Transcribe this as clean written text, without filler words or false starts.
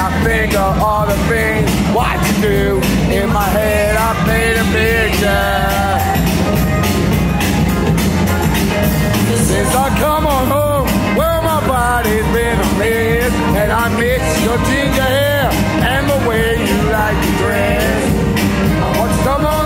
I think of all the things what you do. In my head I paint a picture. Since I come on home, well my body's been a mess, and I miss your ginger hair and the way you like to dress. I want you to come on